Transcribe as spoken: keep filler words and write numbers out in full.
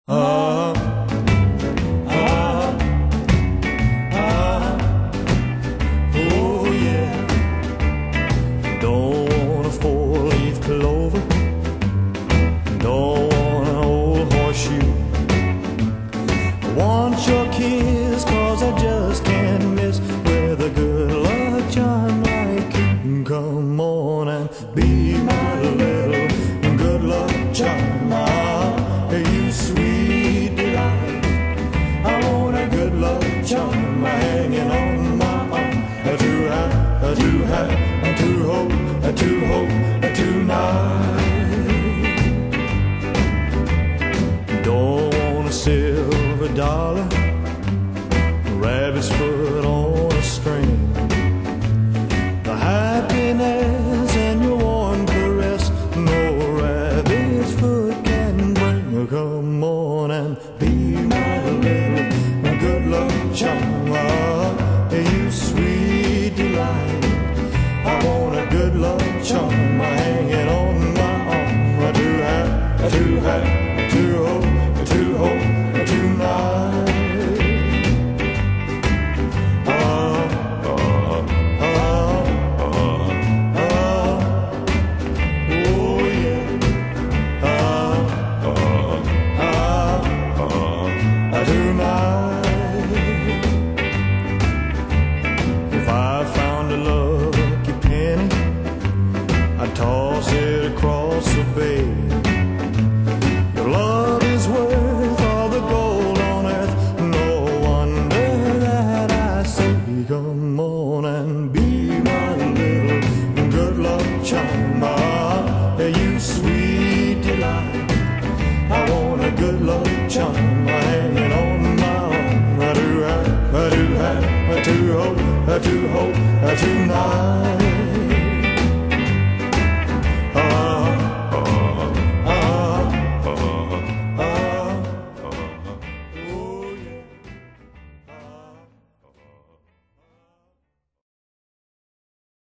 Ah, ah, ah, oh yeah. Don't want a four-leaf clover, don't want an old horseshoe. I want your kiss, cause I just can't miss with a good luck charm like you. Come on and be my little good luck charm. Ah, you sweet delight. I want a good luck charm hanging on my arm. To have, to have, to hope, to hope tonight. Don't want a silver dollar, rabbit's foot on a string. The happiness in your warm caress, no rabbit's foot can bring. Come on and be my little good luck charm. Ah, you sweet delight. I want a good luck charm hanging on my arm. To have, to have, to hope, to hope tonight. If I found a lucky penny, I'd toss it across the bay. Your love is worth all the gold on earth, no wonder that I say, come on and be my little good luck charm. Ah, you sweet delight. I want a good luck charm hanging on my arm. I do have, I do have, I do hope, I do hope tonight.